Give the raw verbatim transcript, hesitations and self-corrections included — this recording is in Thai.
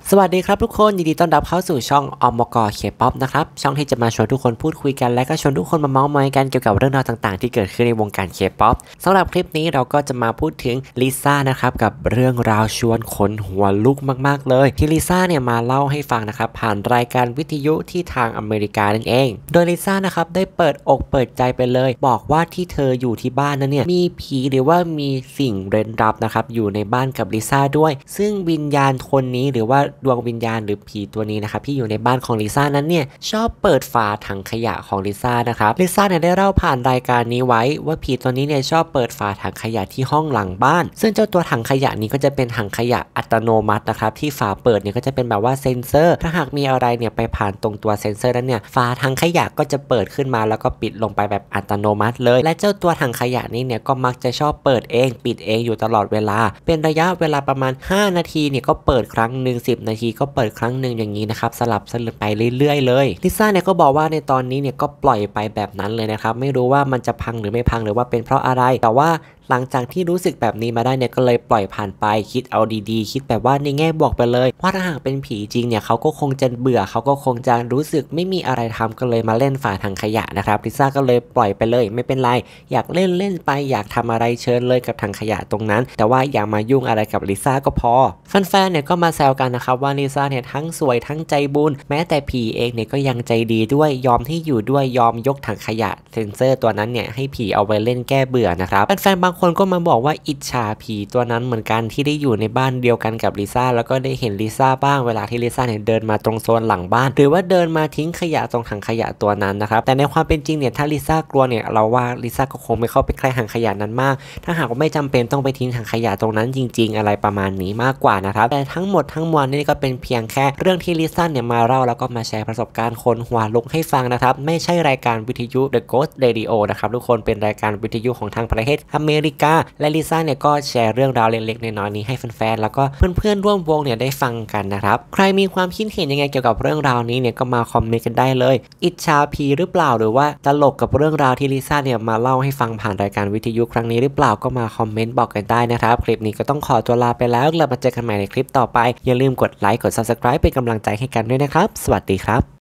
สวัสดีครับทุกคนยินดีต้อนรับเข้าสู่ช่องอมกเคป๊อปนะครับช่องที่จะมาชวนทุกคนพูดคุยกันและก็ชวนทุกคนมาเมาส์มอยกันเกี่ยวกับเรื่องราวต่างๆที่เกิดขึ้นในวงการเคป๊อปสำหรับคลิปนี้เราก็จะมาพูดถึงลิซ่านะครับกับเรื่องราวชวนขนหัวลุกมากๆเลยที่ลิซ่าเนี่ยมาเล่าให้ฟังนะครับผ่านรายการวิทยุที่ทางอเมริกานั่นเองโดยลิซ่านะครับได้เปิดอกเปิดใจไปเลยบอกว่าที่เธออยู่ที่บ้านนั้นเนี่ยมีผีหรือว่ามีสิ่งเร้นลับนะครับอยู่ในบ้านกับลิซ่าด้วยซึ่งวิญญาณคนนี้หรือว่าดวงวิญญาณหรือผีตัวนี้นะครับที่อยู่ในบ้านของลิซ่านั้นเนี่ยชอบเปิดฝาถังขยะของลิซ่านะครับลิซ่าเนี่ยได้เล่าผ่านรายการนี้ไว้ว่าผีตัวนี้เนี่ยชอบเปิดฝาถังขยะที่ห้องหลังบ้านซึ่งเจ้าตัวถังขยะนี้ก็จะเป็นถังขยะอัตโนมัตินะครับที่ฝาเปิดเนี่ยก็จะเป็นแบบว่าเซ็นเซอร์ถ้าหากมีอะไรเนี่ยไปผ่านตรงตัวเซ็นเซอร์นั้นเนี่ยฝาถังขยะก็จะเปิดขึ้นมาแล้วก็ปิดลงไปแบบอัตโนมัติเลยและเจ้าตัวถังขยะนี้เนี่ยก็มักจะชอบเปิดเองปิดเองอยู่ตลอดเวลาเป็นระยะเวลาประมาณห้านาทีเนี่ยก็เปิดครั้งหนึ่งสิบนาทีก็เปิดครั้งหนึ่งอย่างนี้นะครับสลับสลับไปเรื่อยๆเลยลิซ่าเนี่ยก็บอกว่าในตอนนี้เนี่ยก็ปล่อยไปแบบนั้นเลยนะครับไม่รู้ว่ามันจะพังหรือไม่พังหรือว่าเป็นเพราะอะไรแต่ว่าหลังจากที่รู้สึกแบบนี้มาได้เนี่ยก็เลยปล่อยผ่านไปคิดเอาดีๆคิดแบบว่าในแง่บวกไปเลยว่าถ้าหากเป็นผีจริงเนี่ยเขาก็คงจะเบื่อเขาก็คงจะรู้สึกไม่มีอะไรทำก็เลยมาเล่นฝาถังขยะนะครับลิซ่าก็เลยปล่อยไปเลยไม่เป็นไรอยากเล่นเล่นไปอยากทำอะไรเชิญเลยกับถังขยะตรงนั้นแต่ว่าอย่ามายุ่งอะไรกับลิซ่าก็พอแฟนๆเนี่ยก็มาแซวกันนะครับว่าลิซ่าเนี่ยทั้งสวยทั้งใจบุญแม้แต่ผีเองเนี่ยก็ยังใจดีด้วยยอมที่อยู่ด้วยยอมยกถังขยะเซนเซอร์ตัวนั้นเนี่ยให้ผีเอาไว้เล่นแก้เบื่อนะครับแฟนๆบางคนก็มาบอกว่าอิจฉาผีตัวนั้นเหมือนกันที่ได้อยู่ในบ้านเดียวกันกับลิซ่าแล้วก็ได้เห็นลิซ่าบ้างเวลาที่ลิซ่าเนี่ยเดินมาตรงโซนหลังบ้านหรือว่าเดินมาทิ้งขยะตรงถังขยะตัวนั้นนะครับแต่ในความเป็นจริงเนี่ยถ้าลิซ่ากลัวเนี่ยเราว่าลิซ่าก็คงไม่เข้าไปใกล้ถังขยะนั้นมากถ้าหากว่าไม่จำเป็นต้องไปทิ้งถังขยะตรงนั้นจริงๆอะไรประมาณนี้มากกว่านะครับแต่ทั้งหมดทั้งมวลนี่ก็เป็นเพียงแค่เรื่องที่ลิซ่าเนี่ยมาเล่าแล้วก็มาแชร์ประสบการณ์คนหัวลุกให้ฟังนะครับไม่ใช่รายการวิทยุ The Ghost Radio นะครับทุกคนเป็นรายการวิทยุของทางประเทศอเมริกาและลิซ่าเนี่ยก็แชร์เรื่องราวเล็กๆน้อยๆนี้ให้แฟนๆแล้วก็เพื่อนๆร่วมวงเนี่ยได้ฟังกันนะครับใครมีความคิดเห็นยังไงเกี่ยวกับเรื่องราวนี้เนี่ยก็มาคอมเมนต์กันได้เลยอิจฉาผีหรือเปล่าหรือว่าตลกกับเรื่องราวที่ลิซ่าเนี่ยมาเล่าให้ฟังผ่านรายการวิทยุครั้งนี้หรือเปล่าก็มาคอมเมนต์บอกกันได้นะครับคลิปนี้ก็ต้องขอตัวลาไปแล้วเรามาเจอกันใหม่ในคลิปต่อไปอย่าลืมกดไลค์กด ซับสไครบ์ เป็นกำลังใจให้กันด้วยนะครับสวัสดีครับ